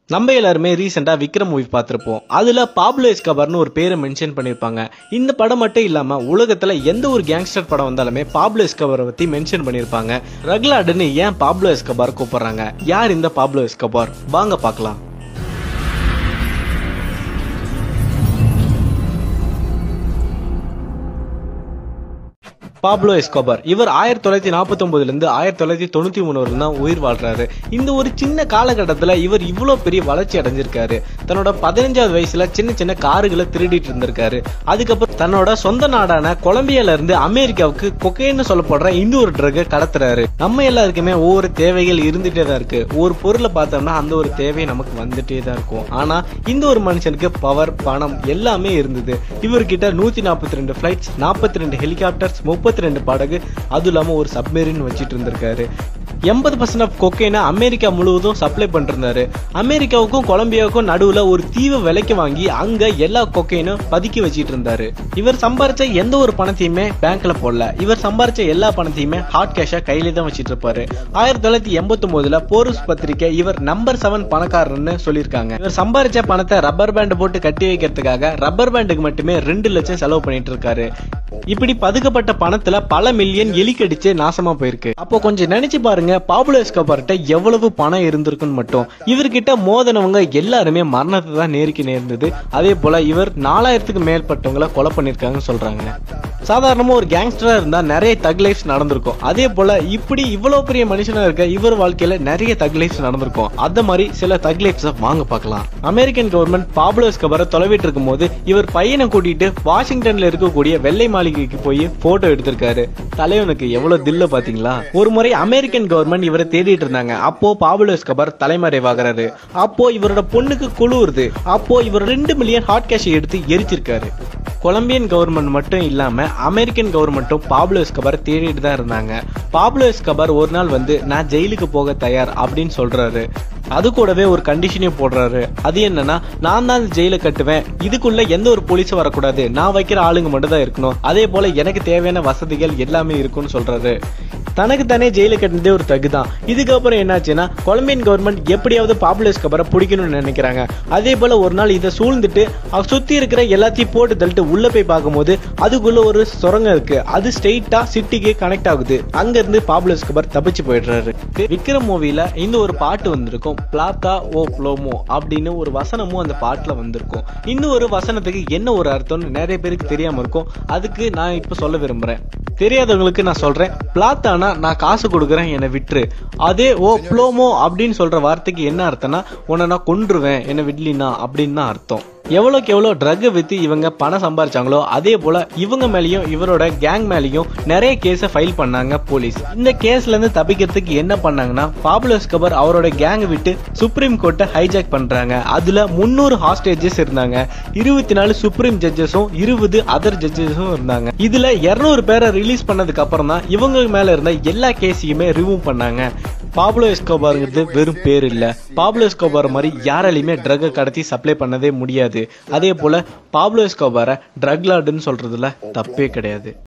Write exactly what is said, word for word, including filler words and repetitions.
நம்ம எல்லாருமே ரீசெண்டா விக்ரம் மூவி பார்த்திருப்போம். அதுல பாப்லோ எஸ்கோபார்னு ஒரு பேரை மென்ஷன் பண்ணிருப்பாங்க. இந்த படம் மட்டும் இல்லாம உலகத்துல எந்த ஒரு கேங்ஸ்டர் படம் வந்தாலுமே பாப்லோ எஸ்கோபாரை பத்தி மென்ஷன் பண்ணிருப்பாங்க. ரக்லாடுன்னு ஏன் பாப்லோ எஸ்கோபார் கூப்பிடுறாங்க? யார் இந்த பாப்லோ எஸ்கோபார்? வாங்க பார்க்கலாம். பாப்லோ எஸ்கோபார் இவர் ஆயிரத்தி தொள்ளாயிரத்தி நாற்பத்தி ஒன்பதுல இருந்து ஆயிரத்தி தொள்ளாயிரத்தி தொண்ணூத்தி மூணு வரைக்கும் தான் உயிர் வாழ்றாரு. இந்த ஒரு சின்ன காலகட்டத்துல இவர் இவ்வளவு பெரிய வளர்ச்சி அடைஞ்சிருக்காரு. தன்னோட பதினஞ்சாவது வயசுல சின்ன சின்ன காருகளை திருடிட்டு இருந்திருக்காரு. அதுக்கப்புறம் தன்னோட சொந்த நாடான கொலம்பியால இருந்து அமெரிக்காவுக்கு கொக்கைன்னு சொல்லப்படுற இந்த ஒரு ட்ரக்கை கடத்துறாரு. நம்ம எல்லாருக்குமே ஒவ்வொரு தேவைகள் இருந்துட்டே தான் இருக்கு. ஒரு பொருளை பார்த்தோம்னா அந்த ஒரு தேவை நமக்கு வந்துட்டே தான் இருக்கும். ஆனா இந்த ஒரு மனுஷனுக்கு பவர், பணம் எல்லாமே இருந்தது. இவர்கிட்ட நூத்தி நாற்பத்தி ரெண்டு பிளைட்ஸ், நாற்பத்தி ரெண்டு ஹெலிகாப்டர்ஸ், முப்பத்தி ரெண்டு படகு, அது இல்லாம ஒரு சப்மரீன் வச்சிட்டு இருந்திருக்காரு. எண்பது பர்சன்ட் ஆஃப் கொக்கைனை அமெரிக்கா முழுவதும் சப்ளை பண்ணிருந்தாரு. அமெரிக்காவுக்கும் கொலம்பியாவுக்கும் நடுவுல ஒரு தீவு விலைக்கு வாங்கி அங்க எல்லா கொக்கைனும் பதுக்கி வச்சிட்டு இருந்தாரு. இவர் சம்பாரிச்ச எந்த ஒரு பணத்தையுமே பேங்க்ல போடல. இவர் சம்பாரிச்ச எல்லா பணத்தையுமே ஹார்ட் கேஷா கையில தான் வச்சிட்டு இருப்பாரு. ஆயிரத்தி தொள்ளாயிரத்தி எண்பத்தி ஒன்பதுல போர்ஸ் பத்திரிகை இவர் நம்பர் செவன் பணக்காரர்னு சொல்லியிருக்காங்க. இவர் சம்பாரிச்ச பணத்தை ரப்பர் பேண்ட் போட்டு கட்டி வைக்கிறதுக்காக ரப்பர் பேண்டுக்கு மட்டுமே ரெண்டு லட்சம் செலவு பண்ணிட்டு இருக்காரு. இப்படி பதுக்கப்பட்ட பணத்துல பல மில்லியன் எலிக்கடிச்சு நாசமா போயிருக்கு. அப்போ கொஞ்சம் நினைச்சு பாருங்க, பாப்லோ எஸ்கோபார்ட்ட எவ்வளவு பணம் இருந்திருக்குன்னு மட்டும். இவர்கிட்ட மோதனவங்க எல்லாருமே மரணத்தை தான் நேருக்கு நேர்ந்தது. அதே போல இவர் நாலாயிரத்துக்கு மேற்பட்டவங்களை கொலை பண்ணிருக்காங்கன்னு சொல்றாங்க. சாதாரணமா ஒரு கேங்ஸ்டரா இருந்தா நிறைய தக் லைஃப்ஸ் நடந்திருக்கும். அதே போல இப்படி இவ்வளவு பெரிய மனுஷனா இருக்க இவர் வாழ்க்கையில நிறைய தக் லைஃப்ஸ் நடந்திருக்கும். அந்த மாதிரி சில தக் லைஃப்ஸ் வாங்க பார்க்கலாம். அமெரிக்கன் கவர்மெண்ட் பாப்லோ எஸ்கோபாரை தொலைவிட்டு இருக்கும் போது இவர் பையனை கூட்டிட்டு வாஷிங்டன்ல இருக்கக்கூடிய வெள்ளை மாளிகைக்கு போய் போட்டோ எடுத்திருக்காரு. தலைவனுக்கு எவ்வளவு தில்ல பாத்தீங்களா? ஒரு முறை அமெரிக்கன் கவர்மெண்ட் இவரை தேடிட்டு இருந்தாங்க. அப்போ பாப்லோ எஸ்கோபார் தலைமறைவாகிறாரு. அப்போ இவரோட பொண்ணுக்கு குழுவுறது. அப்போ இவர் ரெண்டு மில்லியன் ஹாட் கேஷ் எடுத்து எரிச்சிருக்காரு. கொலம்பியன் கவர்மெண்ட் மட்டும் இல்லாம அமெரிக்கன் கவர்மெண்ட்டும் பாப்லோ எஸ்கோபார் தேடிட்டு தான் இருந்தாங்க. பாப்லோ எஸ்கோபார் ஒரு நாள் வந்து நான் ஜெயிலுக்கு போக தயார் அப்படின்னு சொல்றாரு. அது கூடவே ஒரு கண்டிஷனையும் போடுறாரு. அது என்னன்னா, நான் தான் ஜெயில கட்டுவேன், இதுக்குள்ள எந்த ஒரு போலீஸும் வரக்கூடாது, நான் வைக்கிற ஆளுங்க மட்டும் தான் இருக்கணும், அதே போல எனக்கு தேவையான வசதிகள் எல்லாமே இருக்கும்னு சொல்றாரு. தனக்கு தானே ஜெயில கட்டினதே ஒரு தகுதான். இதுக்கப்புறம் என்னாச்சுன்னா, கொலம்பியன் கவர்மெண்ட் எப்படியாவது பாப்லோ எஸ்கோபாரை பிடிக்கணும்னு நினைக்கிறாங்க. அதே போல ஒரு நாள் இதை சூழ்ந்துட்டு சுத்தி இருக்கிற எல்லாத்தையும் போட்டு தள்ளிட்டு உள்ள போய் பார்க்கும்போது அதுக்குள்ள ஒரு சுரங்கம் இருக்கு. அது ஸ்ட்ரெயிட்டா சிட்டிக்கு கனெக்ட் ஆகுது. அங்க இருந்து பாப்லோ எஸ்கோபார் தப்பிச்சு போயிடுறாரு. விக்ரம் மூவில இந்த ஒரு பாட்டு வந்திருக்கும், பிளாத்தா ஓ ப்ளோமோ அப்படின்னு ஒரு வசனமும் அந்த பாட்டுல வந்திருக்கும். இந்த ஒரு வசனத்துக்கு என்ன ஒரு அர்த்தம்னு நிறைய பேருக்கு தெரியாம இருக்கும். அதுக்கு நான் இப்ப சொல்ல விரும்புறேன். தெரியாதவங்களுக்கு நான் சொல்றேன். பிளாத்தானா நான் காசு கொடுக்குறேன், என்னை விட்டுரு. அதே ஓ ப்ளோமோ அப்படின்னு சொல்ற வார்த்தைக்கு என்ன அர்த்தம்னா, உன்னை நான் கொன்றுவேன், என்னை விடலினா அப்படின்னு தான் அர்த்தம். எவ்வளோக்கு எவ்வளோ ட்ரக்கை விற்று இவங்க பணம் சம்பாரிச்சாங்களோ அதே போல இவங்க மேலேயும் இவரோட கேங் மேலேயும் நிறைய கேஸை ஃபைல் பண்ணாங்க போலீஸ். இந்த கேஸ்ல இருந்து தப்பிக்கிறதுக்கு என்ன பண்ணாங்கன்னா, பாப்லோ எஸ்கோபார் அவரோட கேங் விட்டு சுப்ரீம் கோர்ட்டை ஹைஜாக் பண்றாங்க. அதுல முன்னூறு ஹாஸ்டேஜஸ் இருந்தாங்க. இருபத்தி நாலு சுப்ரீம் ஜட்ஜஸும் இருபது அதர் ஜட்ஜஸும் இருந்தாங்க. இதுல இருநூறு பேரை ரிலீஸ் பண்ணதுக்கு அப்புறம் தான் இவங்க மேல இருந்த எல்லா கேஸையுமே ரிமூவ் பண்ணாங்க. பாப்லோ எஸ்கோபார்ங்கிறது வெறும் பேர் இல்ல. பாப்லோ எஸ்கோபார் மாதிரி யாராலையுமே ட்ரக்கை கடத்தி சப்ளை பண்ணவே முடியாது. அதே போல பாப்லோ எஸ்கோபாரை ட்ரக் லார்டுன்னு சொல்றதுல தப்பே கிடையாது.